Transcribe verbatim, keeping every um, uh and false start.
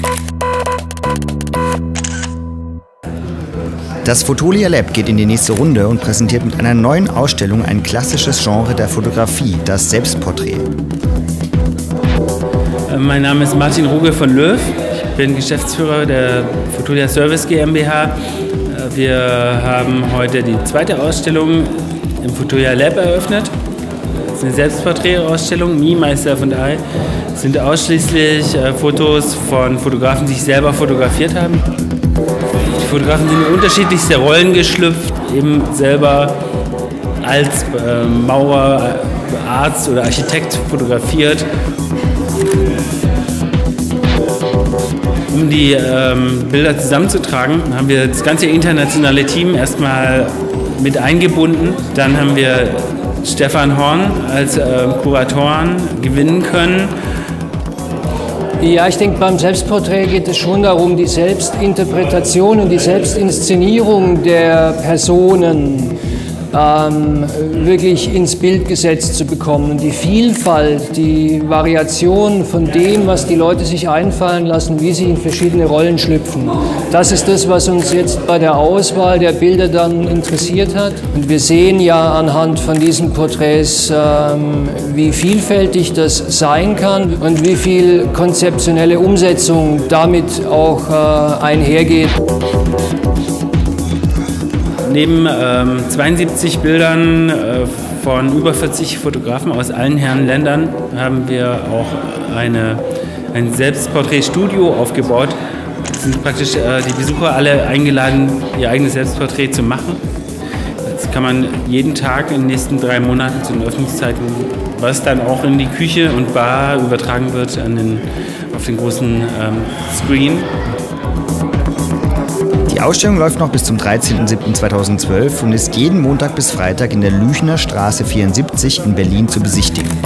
Das Fotolia Lab geht in die nächste Runde und präsentiert mit einer neuen Ausstellung ein klassisches Genre der Fotografie, das Selbstporträt. Mein Name ist Martin Ruge von Löw. Ich bin Geschäftsführer der Fotolia Service GmbH. Wir haben heute die zweite Ausstellung im Fotolia Lab eröffnet. Das ist eine Selbstporträtausstellung, Me, Myself and I. Das sind ausschließlich Fotos von Fotografen, die sich selber fotografiert haben. Die Fotografen sind in unterschiedlichste Rollen geschlüpft, eben selber als äh, Maurer, Arzt oder Architekt fotografiert. Um die ähm, Bilder zusammenzutragen, haben wir das ganze internationale Team erstmal mit eingebunden. Dann haben wir Stefan Horn als äh, Kuratoren gewinnen können. Ja, ich denke, beim Selbstporträt geht es schon darum, die Selbstinterpretation und die Selbstinszenierung der Personen ähm, wirklich ins Bild gesetzt zu bekommen. Und die Vielfalt, die Variation von dem, was die Leute sich einfallen lassen, wie sie in verschiedene Rollen schlüpfen. Das ist das, was uns jetzt bei der Auswahl der Bilder dann interessiert hat. Und wir sehen ja anhand von diesen Porträts, ähm, wie vielfältig das sein kann und wie viel konzeptionelle Umsetzung damit auch äh, einhergeht. Neben ähm, zweiundsiebzig Bildern äh, von über vierzig Fotografen aus allen Herren Ländern haben wir auch eine, ein Selbstporträtstudio aufgebaut. Es sind praktisch äh, die Besucher alle eingeladen, ihr eigenes Selbstporträt zu machen. Das kann man jeden Tag in den nächsten drei Monaten zu den Öffnungszeiten, was dann auch in die Küche und Bar übertragen wird an den, auf den großen ähm, Screen. Die Ausstellung läuft noch bis zum dreizehnten siebten zweitausendzwölf und ist jeden Montag bis Freitag in der Lüchner Straße vierundsiebzig in Berlin zu besichtigen.